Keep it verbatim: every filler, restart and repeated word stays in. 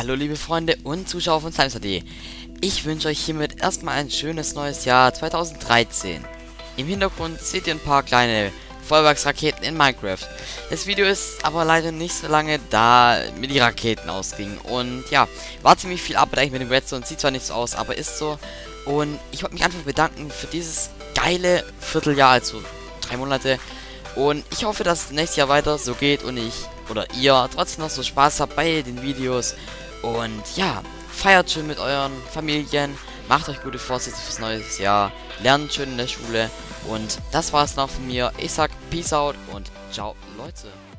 Hallo liebe Freunde und Zuschauer von Slimes.de. Ich wünsche euch hiermit erstmal ein schönes neues Jahr zweitausenddreizehn. Im Hintergrund seht ihr ein paar kleine Feuerwerksraketen in Minecraft. Das Video ist aber leider nicht so lange, da mir die Raketen ausgingen. Und ja, war ziemlich viel Arbeit eigentlich mit dem Redstone. Sieht zwar nicht so aus, aber ist so. Und ich wollte mich einfach bedanken für dieses geile Vierteljahr, also drei Monate. Und ich hoffe, dass es nächstes Jahr weiter so geht und ich oder ihr trotzdem noch so Spaß habt bei den Videos. Und ja, feiert schön mit euren Familien, macht euch gute Vorsätze fürs neue Jahr, lernt schön in der Schule. Und das war's noch von mir. Ich sag Peace out und ciao, Leute.